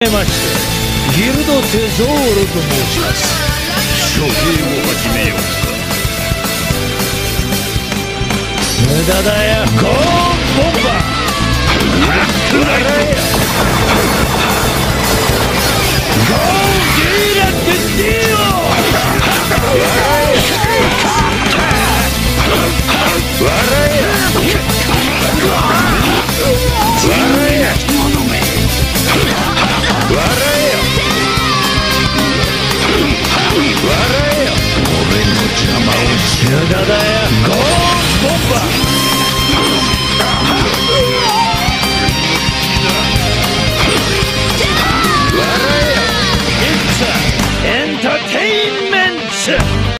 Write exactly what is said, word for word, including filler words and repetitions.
ましてギルドテゾーロと申します。処刑を始めようか。無駄だよ。ゴーンボンバー。